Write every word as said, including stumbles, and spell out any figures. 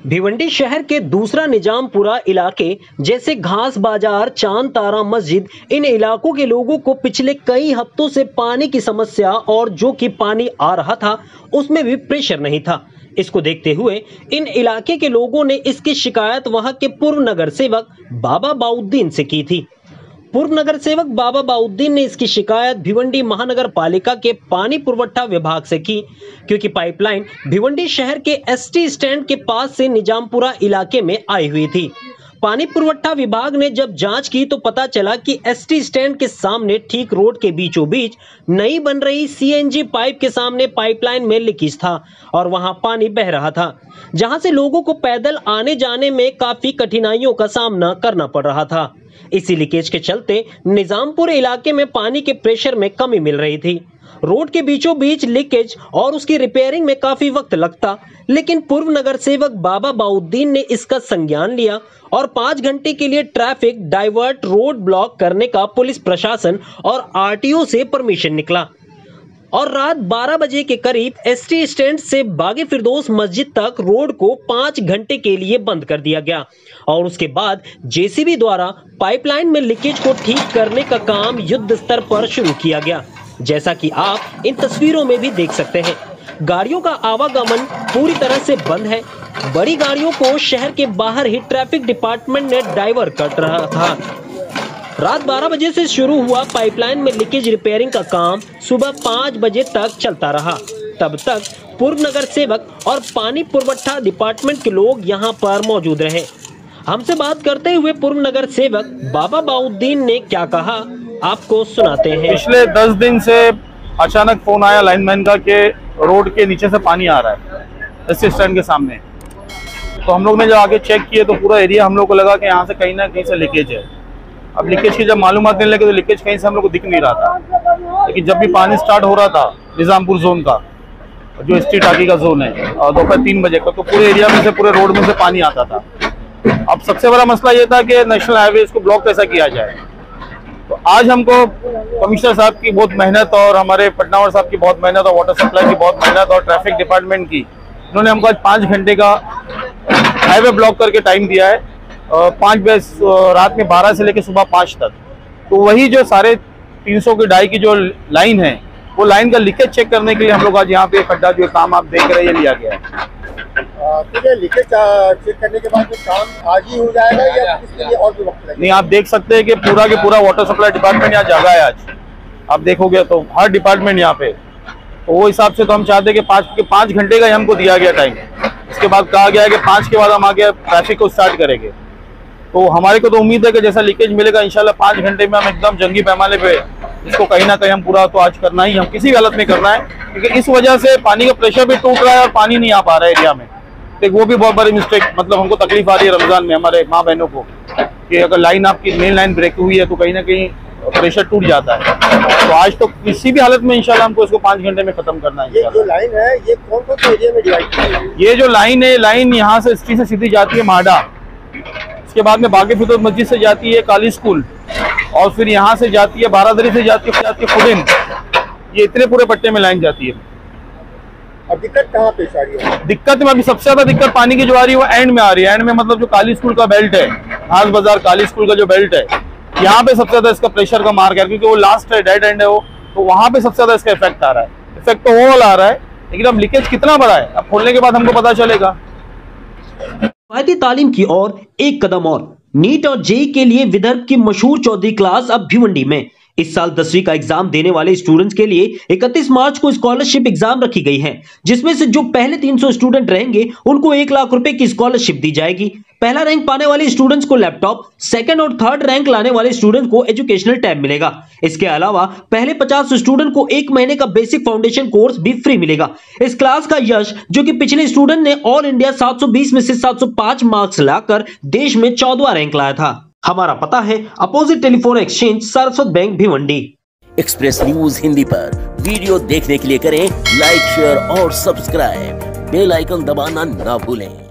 भिवंडी शहर के दूसरा निजामपुरा इलाके जैसे घास बाजार, चांद तारा मस्जिद, इन इलाकों के लोगों को पिछले कई हफ्तों से पानी की समस्या और जो कि पानी आ रहा था उसमें भी प्रेशर नहीं था। इसको देखते हुए इन इलाके के लोगों ने इसकी शिकायत वहां के पूर्व नगर सेवक बाबा बाउद्दीन से की थी। पूर्व नगर सेवक बाबा बाउद्दीन ने इसकी शिकायत भिवंडी महानगर पालिका के पानी पुरवठा विभाग से की, क्योंकि पाइपलाइन भिवंडी शहर के एसटी स्टैंड के पास से निजामपुरा इलाके में आई हुई थी। पानी पुरवठा विभाग ने जब जांच की तो पता चला कि एसटी स्टैंड के सामने ठीक रोड के बीचों बीच नई बन रही सीएनजी पाइप के सामने पाइपलाइन में लीकेज था और वहां पानी बह रहा था, जहां से लोगों को पैदल आने जाने में काफी कठिनाइयों का सामना करना पड़ रहा था। इसी लीकेज के चलते निजामपुर इलाके में पानी के प्रेशर में कमी मिल रही थी। रोड के बीचों बीच लीकेज और उसकी रिपेयरिंग में काफी वक्त लगता, लेकिन पूर्व नगर सेवक बाबा बाउद्दीन ने इसका संज्ञान लिया और पांच घंटे के लिए ट्रैफिक डाइवर्ट रोड ब्लॉक करने का पुलिस प्रशासन और आरटीओ से परमिशन निकला और रात बारह बजे के करीब एसटी स्टैंड से बागे फिरदौस मस्जिद तक रोड को पांच घंटे के लिए बंद कर दिया गया और उसके बाद जेसीबी द्वारा पाइपलाइन में लीकेज को ठीक करने का काम युद्ध स्तर पर शुरू किया गया। जैसा कि आप इन तस्वीरों में भी देख सकते हैं, गाड़ियों का आवागमन पूरी तरह से बंद है। बड़ी गाड़ियों को शहर के बाहर ही ट्रैफिक डिपार्टमेंट ने डाइवर्ट कर रहा था। रात बारह बजे से शुरू हुआ पाइपलाइन में लीकेज रिपेयरिंग का काम सुबह पाँच बजे तक चलता रहा। तब तक पूर्व नगर सेवक और पानी पुरवठा डिपार्टमेंट के लोग यहां पर मौजूद रहे। हमसे बात करते हुए पूर्व नगर सेवक बाबा बाउद्दीन ने क्या कहा, आपको सुनाते हैं। पिछले दस दिन से अचानक फोन आया लाइनमैन का कि रोड के नीचे से पानी आ रहा है एसटी स्टैंड के सामने। तो हम लोग ने जब आगे चेक किए तो पूरा एरिया हम लोग को लगा कि यहाँ से कहीं ना कहीं से लीकेज है। अब लीकेज की जब मालूमात देने लगे तो लीकेज कहीं से हम लोग को दिख नहीं रहा था, लेकिन जब भी पानी स्टार्ट हो रहा था निजामपुर जोन का, जो एसटी टाकी का जोन है, और दोपहर तीन बजे का, तो पूरे एरिया में से पूरे रोड में से पानी आता था। अब सबसे बड़ा मसला ये था कि नेशनल हाईवे इसको ब्लॉक कैसा किया जाए। तो आज हमको कमिश्नर साहब की बहुत मेहनत और हमारे पटनावर साहब की बहुत मेहनत और वाटर सप्लाई की बहुत मेहनत और ट्रैफिक डिपार्टमेंट की, इन्होंने हमको आज पाँच घंटे का हाईवे ब्लॉक करके टाइम दिया है, पाँच बजे रात में बारह से लेकर सुबह पाँच तक। तो वही जो साढ़े तीन सौ की डाई की जो लाइन है, वो लाइन का लीकेज चेक करने के लिए हम लोग आज यहाँ पे खड्डा जो काम आप देख रहे हैं ये लिया गया है। तो ये लीकेज चेक करने के बाद काम आज ही हो जाएगा या इसके लिए और भी वक्त लगेगा? नहीं, आप देख सकते हैं कि पूरा के पूरा वाटर सप्लाई डिपार्टमेंट यहाँ जगह है। आज आप देखोगे तो हर डिपार्टमेंट यहाँ पे, तो वो हिसाब से तो हम चाहते हैं कि पाँच के पाँच घंटे का हमको दिया गया टाइम। इसके बाद कहा गया है कि पाँच के बाद हम आगे ट्रैफिक को स्टार्ट करेंगे। तो हमारे को तो उम्मीद है कि जैसा लीकेज मिलेगा इंशाल्लाह पाँच घंटे में हम एकदम जंगी पैमाने पे इसको कहीं ना कहीं हम पूरा तो आज करना ही, हम किसी भी हालत में करना है, क्योंकि इस वजह से पानी का प्रेशर भी टूट रहा है और पानी नहीं आ पा रहा है एरिया में। तो वो भी बहुत बड़ी मिस्टेक, मतलब हमको तकलीफ आ रही है रमजान में हमारे माँ बहनों को, कि अगर लाइन आपकी मेन लाइन ब्रेक हुई है तो कहीं ना कहीं प्रेशर टूट जाता है। तो आज तो किसी भी हालत में इंशाल्लाह हमको इसको पाँच घंटे में खत्म करना है। ये जो लाइन है ये कौन कौन से एरिया में डिवाइड है? ये जो लाइन है, लाइन यहाँ से एसटी से सीधी जाती है माडा, इसके बाद में बागे फिरदौस मस्जिद से जाती है काली स्कूल, और फिर यहाँ से जाती है बारादरी से जाती है जाती है फुडिन। ये इतने पूरे पट्टे में लाइन जाती है। अब दिक्कत कहाँ पेश आ रही है? दिक्कत में अभी सबसे ज्यादा दिक्कत पानी की जो आ रही है वो एंड में आ रही है। एंड में मतलब जो काली स्कूल का बेल्ट है, घास बाजार काली स्कूल का जो बेल्ट है, यहाँ पे सबसे ज्यादा इसका प्रेशर का मार्क है, क्योंकि वो लास्ट है, डेड एंड है वो, तो वहाँ पे सबसे ज्यादा इसका इफेक्ट आ रहा है। इफेक्ट तो ओवरऑल आ रहा है, लेकिन अब लीकेज कितना बड़ा है अब खोलने के बाद हमको पता चलेगा। किफायती तालीम की ओर एक कदम और, नीट और जेई के लिए विदर्भ की मशहूर चौधरी क्लास अब भिवंडी में। इस साल दसवीं का एग्जाम देने वाले स्टूडेंट्स के लिए इकतीस मार्च को स्कॉलरशिप एग्जाम रखी गई है, जिसमें से जो पहले तीन सौ स्टूडेंट रहेंगे उनको एक लाख रुपए की स्कॉलरशिप दी जाएगी। पहला रैंक पाने वाले स्टूडेंट्स को लैपटॉप, सेकंड और थर्ड रैंक लाने वाले स्टूडेंट्स को एजुकेशनल टैब मिलेगा। इसके अलावा पहले पचास स्टूडेंट को एक महीने का बेसिक फाउंडेशन कोर्स भी फ्री मिलेगा। इस क्लास का यश, जो कि पिछले स्टूडेंट ने ऑल इंडिया सात सौ बीस में से सात सौ पाँच मार्क्स लाकर देश में चौदहवां रैंक लाया था। हमारा पता है opposite telephone exchange, Saraswat bank, Bhiwandi. Express news Hindi पर वीडियो देखने के लिए करें लाइक, शेयर और सब्सक्राइब। बेल आइकन दबाना ना भूलें।